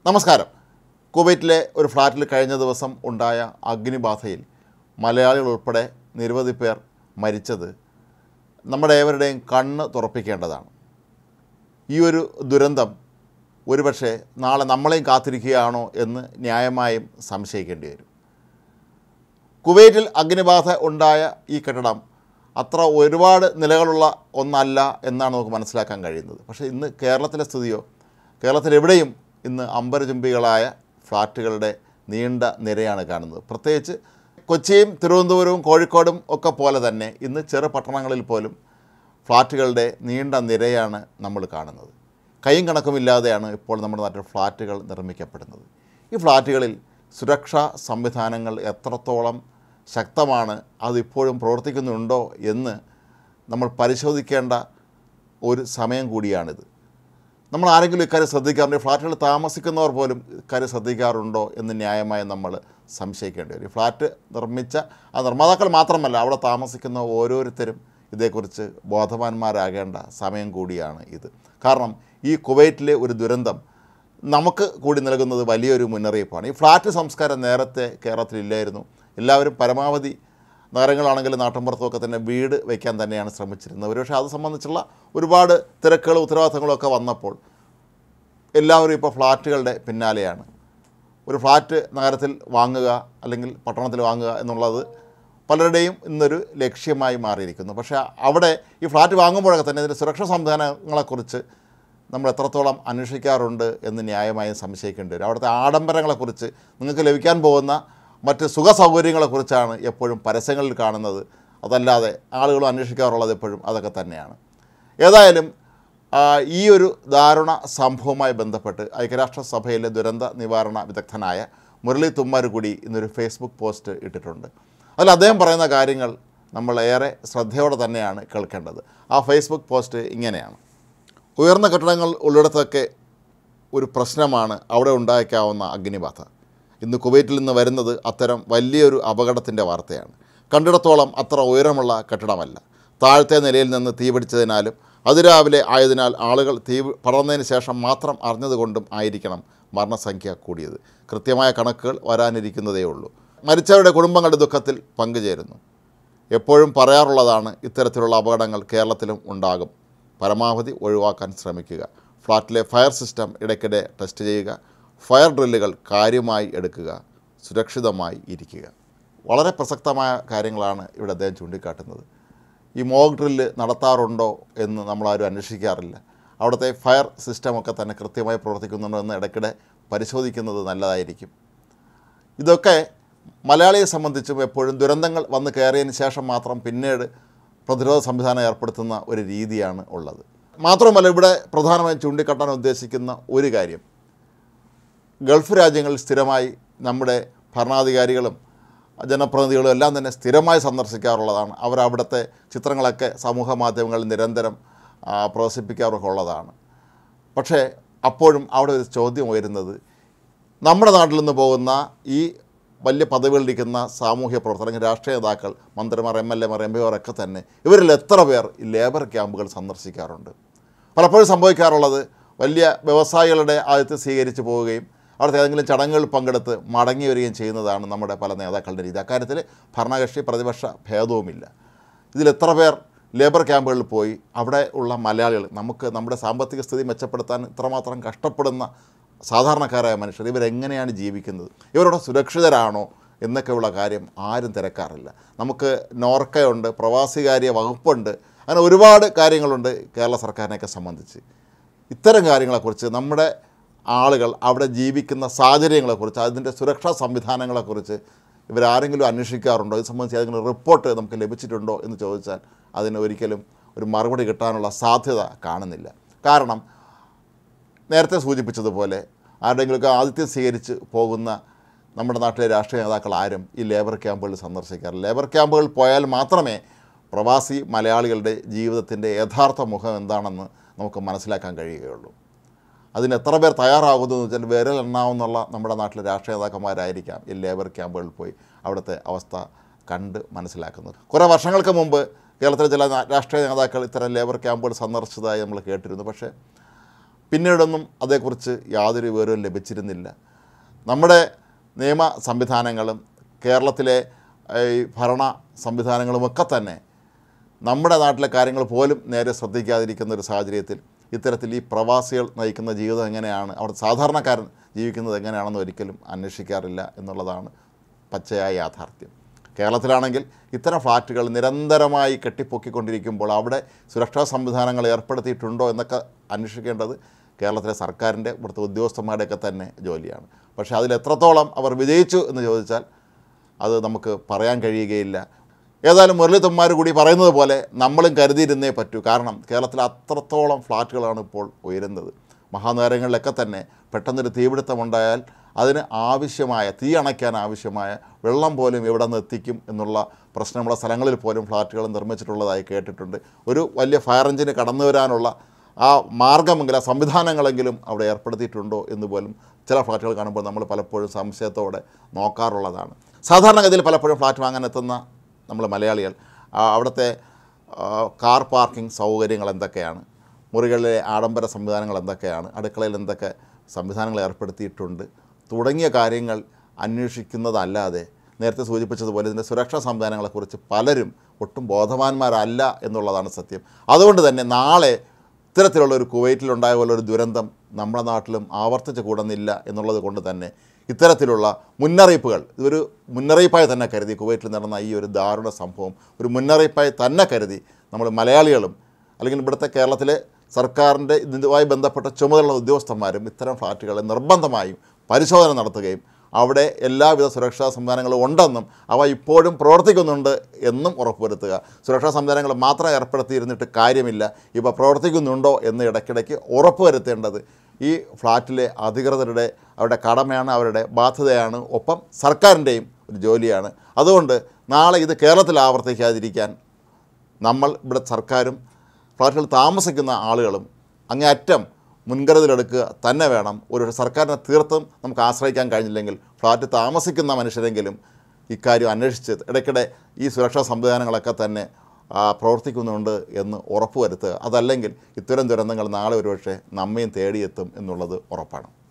നമസ്കാരം. കുവൈറ്റിലെ ഒരു ഫ്ലാറ്റിൽ കഴിഞ്ഞ ദിവസം ഉണ്ടായ അഗ്നിബാധയിൽ മലയാളികൾ ഉൾപ്പെടെ നിരവധി പേർ മരിച്ചത് നമ്മുടെ ഏവരുടെയും കണ്ണ് തുറപ്പിക്കേണ്ടതാണ്. ഈ ഒരു ദുരന്തം ഒരുപക്ഷെ നാളെ നമ്മളെയും കാത്തിരിക്കുകയാണോ എന്ന് ന്യായമായും സംശയിക്കേണ്ടി വരും. കുവൈറ്റിൽ അഗ്നിബാധ ഉണ്ടായ ഈ കെട്ടിടം അത്ര ഒരുപാട് നിലകളുള്ള ഒന്നല്ല എന്നാണ് നമുക്ക് മനസ്സിലാക്കാൻ കഴിയുന്നത്. പക്ഷേ ഇന്ന് കേരളത്തിലെ സ്ഥിതിയോ, കേരളത്തിലെവിടെയും ഇന്ന് അമ്പരചുംബികളായ ഫ്ലാറ്റുകളുടെ നീണ്ട നിരയാണ് കാണുന്നത്. പ്രത്യേകിച്ച് കൊച്ചിയും തിരുവനന്തപുരവും കോഴിക്കോടും ഒക്കെ പോലെ തന്നെ ഇന്ന് ചെറു പട്ടണങ്ങളിൽ പോലും ഫ്ലാറ്റുകളുടെ നീണ്ട നിരയാണ് നമ്മൾ കാണുന്നത്. കൈയും കണക്കുമില്ലാതെയാണ് ഇപ്പോൾ നമ്മുടെ നാട്ടിൽ ഫ്ലാറ്റുകൾ നിർമ്മിക്കപ്പെടുന്നത്. ഈ ഫ്ലാറ്റുകളിൽ സുരക്ഷാ സംവിധാനങ്ങൾ എത്രത്തോളം ശക്തമാണ്, അതിപ്പോഴും പ്രവർത്തിക്കുന്നുണ്ടോ എന്ന് നമ്മൾ പരിശോധിക്കേണ്ട ഒരു സമയം കൂടിയാണിത്. നമ്മൾ ആരെങ്കിലും ഇക്കാര്യം ശ്രദ്ധിക്കാറുണ്ട്? ഫ്ലാറ്റുകളിൽ താമസിക്കുന്നവർ പോലും ഇക്കാര്യം ശ്രദ്ധിക്കാറുണ്ടോ എന്ന് ന്യായമായി നമ്മൾ സംശയിക്കേണ്ടി വരും. ഫ്ലാറ്റ് നിർമ്മിച്ച ആ നിർമ്മാതാക്കൾ മാത്രമല്ല, അവിടെ താമസിക്കുന്ന ഓരോരുത്തരും ഇതേക്കുറിച്ച് ബോധവാന്മാരാകേണ്ട സമയം കൂടിയാണ് ഇത്. കാരണം ഈ കുവൈറ്റിലെ ഒരു ദുരന്തം നമുക്ക് കൂടി നൽകുന്നത് വലിയൊരു മുന്നറിയിപ്പാണ്. ഈ ഫ്ലാറ്റ് സംസ്കാരം നേരത്തെ കേരളത്തിലില്ലായിരുന്നു. എല്ലാവരും പരമാവധി നഗരങ്ങളാണെങ്കിലും നാട്ടിൻപുറത്തുമൊക്കെ തന്നെ വീട് വയ്ക്കാൻ തന്നെയാണ് ശ്രമിച്ചിരുന്നത്. ഒരുപക്ഷെ അത് സംബന്ധിച്ചുള്ള ഒരുപാട് തിരക്കുകളും ഉത്തരവാദിത്തങ്ങളും ഒക്കെ വന്നപ്പോൾ എല്ലാവരും ഇപ്പോൾ ഫ്ലാറ്റുകളുടെ പിന്നാലെയാണ്. ഒരു ഫ്ലാറ്റ് നഗരത്തിൽ വാങ്ങുക അല്ലെങ്കിൽ പട്ടണത്തിൽ വാങ്ങുക എന്നുള്ളത് പലരുടെയും ഇന്നൊരു ലക്ഷ്യമായി മാറിയിരിക്കുന്നു. പക്ഷേ അവിടെ ഈ ഫ്ലാറ്റ് വാങ്ങുമ്പോഴൊക്കെ തന്നെ ഇതിൻ്റെ സുരക്ഷാ സംവിധാനങ്ങളെക്കുറിച്ച് നമ്മൾ എത്രത്തോളം അന്വേഷിക്കാറുണ്ട് എന്ന് ന്യായമായും സംശയിക്കേണ്ടി വരും. അവിടുത്തെ ആഡംബരങ്ങളെക്കുറിച്ച്, നിങ്ങൾക്ക് ലഭിക്കാൻ പോകുന്ന മറ്റ് സുഖ സൗകര്യങ്ങളെക്കുറിച്ചാണ് എപ്പോഴും പരസ്യങ്ങളിൽ കാണുന്നത്. അതല്ലാതെ ആളുകളും അന്വേഷിക്കാറുള്ളത് എപ്പോഴും അതൊക്കെ തന്നെയാണ്. ഏതായാലും ഈ ഒരു ദാരുണ സംഭവവുമായി ബന്ധപ്പെട്ട് ഐക്യരാഷ്ട്രസഭയിലെ ദുരന്ത നിവാരണ വിദഗ്ധനായ മുരളി തുമ്മാരുകുടി ഇന്നൊരു ഫേസ്ബുക്ക് പോസ്റ്റ് ഇട്ടിട്ടുണ്ട്. അതിൽ അദ്ദേഹം പറയുന്ന കാര്യങ്ങൾ നമ്മൾ ഏറെ ശ്രദ്ധയോടെ തന്നെയാണ് കേൾക്കേണ്ടത്. ആ ഫേസ്ബുക്ക് പോസ്റ്റ് ഇങ്ങനെയാണ്: ഉയർന്ന കെട്ടിടങ്ങൾ ഉള്ളിടത്തൊക്കെ ഒരു പ്രശ്നമാണ് അവിടെ ഉണ്ടായേക്കാവുന്ന അഗ്നിബാധ. ഇന്ന് കുവൈറ്റിൽ നിന്ന് വരുന്നത് അത്തരം വലിയൊരു അപകടത്തിൻ്റെ വാർത്തയാണ്. കണ്ടിടത്തോളം അത്ര ഉയരമുള്ള കെട്ടിടമല്ല. താഴത്തെ നിലയിൽ നിന്ന് തീപിടിച്ചതിനാലും അതിരാവിലെ ആയതിനാൽ ആളുകൾ തീ പടർന്നതിന് ശേഷം മാത്രം അറിഞ്ഞതുകൊണ്ടും ആയിരിക്കണം മരണസംഖ്യ കൂടിയത്. കൃത്യമായ കണക്കുകൾ വരാനിരിക്കുന്നതേ ഉള്ളൂ. മരിച്ചവരുടെ കുടുംബങ്ങളുടെ ദുഃഖത്തിൽ പങ്കുചേരുന്നു. എപ്പോഴും പറയാറുള്ളതാണ്, ഇത്തരത്തിലുള്ള അപകടങ്ങൾ കേരളത്തിലും ഉണ്ടാകും. പരമാവധി ഒഴിവാക്കാൻ ശ്രമിക്കുക. ഫ്ലാറ്റിലെ ഫയർ സിസ്റ്റം ഇടയ്ക്കിടെ ടെസ്റ്റ് ചെയ്യുക. ഫയർ ഡ്രില്ലുകൾ കാര്യമായി എടുക്കുക. സുരക്ഷിതമായി ഇരിക്കുക. വളരെ പ്രസക്തമായ കാര്യങ്ങളാണ് ഇവിടെ അദ്ദേഹം ചൂണ്ടിക്കാട്ടുന്നത്. ഈ മോക്ക് ഡ്രില്ല് നടത്താറുണ്ടോ എന്ന് നമ്മളാരും അന്വേഷിക്കാറില്ല. അവിടുത്തെ ഫയർ സിസ്റ്റമൊക്കെ തന്നെ കൃത്യമായി പ്രവർത്തിക്കുന്നുണ്ടോ എന്ന് ഇടയ്ക്കിടെ പരിശോധിക്കുന്നത് നല്ലതായിരിക്കും. ഇതൊക്കെ മലയാളിയെ സംബന്ധിച്ചും എപ്പോഴും ദുരന്തങ്ങൾ വന്ന് കയറിയതിന് ശേഷം മാത്രം പിന്നീട് പ്രതിരോധ സംവിധാനം ഏർപ്പെടുത്തുന്ന ഒരു രീതിയാണ് ഉള്ളത്. മാത്രമല്ല, ഇവിടെ പ്രധാനമായും ചൂണ്ടിക്കാട്ടാൻ ഉദ്ദേശിക്കുന്ന ഒരു കാര്യം, ഗൾഫ് രാജ്യങ്ങളിൽ സ്ഥിരമായി നമ്മുടെ ഭരണാധികാരികളും ജനപ്രതിനിധികളും എല്ലാം തന്നെ സ്ഥിരമായി സന്ദർശിക്കാറുള്ളതാണ്. അവരവിടുത്തെ ചിത്രങ്ങളൊക്കെ സമൂഹ മാധ്യമങ്ങളിൽ നിരന്തരം പ്രദർശിപ്പിക്കാറൊക്കെ ഉള്ളതാണ്. പക്ഷേ അപ്പോഴും അവിടെ ഒരു ചോദ്യം ഉയരുന്നത്, നമ്മുടെ നാട്ടിൽ നിന്ന് പോകുന്ന ഈ വലിയ പദവികളിലിരിക്കുന്ന സാമൂഹ്യ പ്രവർത്തകർ, അല്ലെങ്കിൽ രാഷ്ട്രീയ നേതാക്കൾ, മന്ത്രിമാർ, MLA മാർ, MP മാരൊക്കെ തന്നെ ഇവരിൽ എത്ര പേർ ഈ ലേബർ ക്യാമ്പുകൾ സന്ദർശിക്കാറുണ്ട്? പലപ്പോഴും സംഭവിക്കാറുള്ളത്, വലിയ വ്യവസായികളുടെ ആദ്യത്തെ സ്വീകരിച്ച് പോവുകയും അവിടുത്തെ ഏതെങ്കിലും ചടങ്ങുകളിൽ പങ്കെടുത്ത് മടങ്ങി വരികയും ചെയ്യുന്നതാണ് നമ്മുടെ പല നേതാക്കളുടെ രീതി. അക്കാര്യത്തിൽ ഭരണകക്ഷി പ്രതിപക്ഷ ഭേദവുമില്ല. ഇതിലെത്ര പേർ ലേബർ ക്യാമ്പുകളിൽ പോയി അവിടെ ഉള്ള മലയാളികൾ, നമുക്ക് നമ്മുടെ സാമ്പത്തിക സ്ഥിതി മെച്ചപ്പെടുത്താൻ ഇത്രമാത്രം കഷ്ടപ്പെടുന്ന സാധാരണക്കാരായ മനുഷ്യർ, ഇവരെങ്ങനെയാണ് ജീവിക്കുന്നത്, ഇവരുടെ സുരക്ഷിതരാണോ എന്നൊക്കെയുള്ള കാര്യം ആരും തിരക്കാറില്ല. നമുക്ക് നോർക്കയുണ്ട്, പ്രവാസികാര്യ വകുപ്പുണ്ട്, അങ്ങനെ ഒരുപാട് കാര്യങ്ങളുണ്ട് കേരള സർക്കാരിനെയൊക്കെ സംബന്ധിച്ച്. ഇത്തരം കാര്യങ്ങളെക്കുറിച്ച് നമ്മുടെ ആളുകൾ അവിടെ ജീവിക്കുന്ന സാഹചര്യങ്ങളെക്കുറിച്ച്, അതിൻ്റെ സുരക്ഷാ സംവിധാനങ്ങളെക്കുറിച്ച് ഇവരാരെങ്കിലും അന്വേഷിക്കാറുണ്ടോ? ഇത് സംബന്ധിച്ച് ഏതെങ്കിലും റിപ്പോർട്ട് നമുക്ക് ലഭിച്ചിട്ടുണ്ടോ എന്ന് ചോദിച്ചാൽ അതിന് ഒരിക്കലും ഒരു മറുപടി കിട്ടാനുള്ള സാധ്യത കാണുന്നില്ല. കാരണം നേരത്തെ സൂചിപ്പിച്ചതുപോലെ ആരുടെയെങ്കിലുമൊക്കെ ആതിഥ്യം സ്വീകരിച്ച് പോകുന്ന നമ്മുടെ നാട്ടിലെ രാഷ്ട്രീയ നേതാക്കൾ ആരും ഈ ലേബർ ക്യാമ്പുകളിൽ സന്ദർശിക്കാറില്ല. ലേബർ ക്യാമ്പുകളിൽ പോയാൽ മാത്രമേ പ്രവാസി മലയാളികളുടെ ജീവിതത്തിൻ്റെ യഥാർത്ഥ മുഖം എന്താണെന്ന് നമുക്ക് മനസ്സിലാക്കാൻ കഴിയുകയുള്ളൂ. അതിന് എത്ര പേർ തയ്യാറാകുന്നു എന്ന് വെച്ചാൽ വിരലെണ്ണാവുന്നുള്ള നമ്മുടെ നാട്ടിലെ രാഷ്ട്രീയ നേതാക്കന്മാരായിരിക്കാം ഈ ലേബർ ക്യാമ്പുകളിൽ പോയി അവിടുത്തെ അവസ്ഥ കണ്ട് മനസ്സിലാക്കുന്നത്. കുറേ വർഷങ്ങൾക്ക് മുമ്പ് കേരളത്തിലെ ചില രാഷ്ട്രീയ നേതാക്കൾ ഇത്തരം ലേബർ ക്യാമ്പുകൾ സന്ദർശിച്ചതായി നമ്മൾ കേട്ടിരുന്നു. പക്ഷേ പിന്നീടൊന്നും അതേക്കുറിച്ച് യാതൊരു വിവരവും ലഭിച്ചിരുന്നില്ല. നമ്മുടെ നിയമ സംവിധാനങ്ങളും കേരളത്തിലെ ഈ ഭരണ സംവിധാനങ്ങളുമൊക്കെ തന്നെ നമ്മുടെ നാട്ടിലെ കാര്യങ്ങൾ പോലും നേരെ ശ്രദ്ധിക്കാതിരിക്കുന്ന ഒരു സാഹചര്യത്തിൽ ഇത്തരത്തിൽ ഈ പ്രവാസികൾ നയിക്കുന്ന ജീവിതം എങ്ങനെയാണ്, അവിടെ സാധാരണക്കാരൻ ജീവിക്കുന്നത് എങ്ങനെയാണെന്ന് ഒരിക്കലും അന്വേഷിക്കാറില്ല എന്നുള്ളതാണ് പച്ചയായ യാഥാർത്ഥ്യം. കേരളത്തിലാണെങ്കിൽ ഇത്തരം ഫ്ലാറ്റുകൾ നിരന്തരമായി കെട്ടിപ്പൊക്കിക്കൊണ്ടിരിക്കുമ്പോൾ അവിടെ സുരക്ഷാ സംവിധാനങ്ങൾ ഏർപ്പെടുത്തിയിട്ടുണ്ടോ എന്നൊക്കെ അന്വേഷിക്കേണ്ടത് കേരളത്തിലെ സർക്കാരിൻ്റെ ഇവിടുത്തെ ഉദ്യോഗസ്ഥന്മാരുടെയൊക്കെ തന്നെ ജോലിയാണ്. പക്ഷേ അതിലെത്രത്തോളം അവർ വിജയിച്ചു എന്ന് ചോദിച്ചാൽ അത് നമുക്ക് പറയാൻ കഴിയുകയില്ല. ഏതായാലും മുരളീധരന്മാർ കൂടി പറയുന്നത് പോലെ നമ്മളും കരുതിയിരുന്നേ പറ്റൂ. കാരണം കേരളത്തിൽ അത്രത്തോളം ഫ്ലാറ്റുകളാണ് ഇപ്പോൾ ഉയരുന്നത്. മഹാനഗരങ്ങളിലൊക്കെ തന്നെ പെട്ടെന്നൊരു തീപിടുത്തമുണ്ടായാൽ അതിന് ആവശ്യമായ തീ അണയ്ക്കാൻ ആവശ്യമായ വെള്ളം പോലും എവിടെ നിന്ന് എത്തിക്കും എന്നുള്ള പ്രശ്നമുള്ള സ്ഥലങ്ങളിൽ പോലും ഫ്ലാറ്റുകൾ നിർമ്മിച്ചിട്ടുള്ളതായി കേട്ടിട്ടുണ്ട്. ഒരു വലിയ ഫയർ എഞ്ചിന് കടന്നു വരാനുള്ള ആ മാർഗ്ഗമെങ്കിലും ആ സംവിധാനങ്ങളെങ്കിലും അവിടെ ഏർപ്പെടുത്തിയിട്ടുണ്ടോ എന്ന് പോലും ചില ഫ്ലാറ്റുകൾ കാണുമ്പോൾ നമ്മൾ പലപ്പോഴും സംശയത്തോടെ നോക്കാറുള്ളതാണ്. സാധാരണഗതിയിൽ പലപ്പോഴും ഫ്ലാറ്റ് വാങ്ങാൻ എത്തുന്ന നമ്മൾ മലയാളികൾ അവിടുത്തെ കാർ പാർക്കിംഗ് സൗകര്യങ്ങൾ എന്തൊക്കെയാണ്, മുറികളിലെ ആഡംബര സംവിധാനങ്ങൾ എന്തൊക്കെയാണ്, അടുക്കളയിൽ എന്തൊക്കെ സംവിധാനങ്ങൾ ഏർപ്പെടുത്തിയിട്ടുണ്ട് തുടങ്ങിയ കാര്യങ്ങൾ അന്വേഷിക്കുന്നതല്ലാതെ നേരത്തെ സൂചിപ്പിച്ചതുപോലെ ഇതിൻ്റെ സുരക്ഷാ സംവിധാനങ്ങളെക്കുറിച്ച് പലരും ഒട്ടും ബോധവാന്മാരല്ല എന്നുള്ളതാണ് സത്യം. അതുകൊണ്ട് തന്നെ നാളെ ഇത്തരത്തിലുള്ള ഒരു കുവൈറ്റിലുണ്ടായ പോലൊരു ദുരന്തം നമ്മുടെ നാട്ടിലും ആവർത്തിച്ച് കൂടുന്നില്ല എന്നുള്ളത് കൊണ്ട് തന്നെ ഇത്തരത്തിലുള്ള മുന്നറിയിപ്പുകൾ ഇതൊരു മുന്നറിയിപ്പായി തന്നെ കരുതി, കുവൈറ്റിൽ നടന്ന ഈ ഒരു ദാരുണ സംഭവം ഒരു മുന്നറിയിപ്പായി തന്നെ കരുതി നമ്മൾ മലയാളികളും അല്ലെങ്കിൽ ഇവിടുത്തെ കേരളത്തിലെ സർക്കാരിൻ്റെ ഇതുമായി ബന്ധപ്പെട്ട ചുമതലയുള്ള ഉദ്യോഗസ്ഥന്മാരും ഇത്തരം ഫ്ലാറ്റുകളെ നിർബന്ധമായും പരിശോധന നടത്തുകയും അവിടെ എല്ലാവിധ സുരക്ഷാ സംവിധാനങ്ങളും ഉണ്ടെന്നും അവ ഇപ്പോഴും പ്രവർത്തിക്കുന്നുണ്ട് എന്നും ഉറപ്പുവരുത്തുക. സുരക്ഷാ സംവിധാനങ്ങൾ മാത്രം ഏർപ്പെടുത്തിയിരുന്നിട്ട് കാര്യമില്ല, ഇവ പ്രവർത്തിക്കുന്നുണ്ടോ എന്ന് ഇടയ്ക്കിടയ്ക്ക് ഉറപ്പുവരുത്തേണ്ടത് ഈ ഫ്ലാറ്റിലെ അധികൃതരുടെ അവരുടെ കടമയാണ്, അവരുടെ ബാധ്യതയാണ്, ഒപ്പം സർക്കാരിൻ്റെയും ഒരു ജോലിയാണ്. അതുകൊണ്ട് നാളെ ഇത് കേരളത്തിൽ ആവർത്തിക്കാതിരിക്കാൻ നമ്മൾ ഇവിടെ സർക്കാരും ഫ്ലാറ്റുകളിൽ താമസിക്കുന്ന ആളുകളും അങ്ങേയറ്റം മുൻകരുതലെടുക്കുക തന്നെ വേണം. ഒരു സർക്കാരിനെ തീർത്തും നമുക്ക് ആശ്രയിക്കാൻ കഴിഞ്ഞില്ലെങ്കിൽ ഫ്ലാറ്റ് താമസിക്കുന്ന മനുഷ്യരെങ്കിലും ഇക്കാര്യം അന്വേഷിച്ച് ഇടയ്ക്കിടെ ഈ സുരക്ഷാ സംവിധാനങ്ങളൊക്കെ തന്നെ പ്രവർത്തിക്കുന്നുണ്ട് എന്ന് ഉറപ്പുവരുത്തുക. അതല്ലെങ്കിൽ ഇത്തരം ദുരന്തങ്ങൾ നാളെ ഒരുപക്ഷെ നമ്മയും തേടിയെത്തും എന്നുള്ളത് ഉറപ്പാണ്.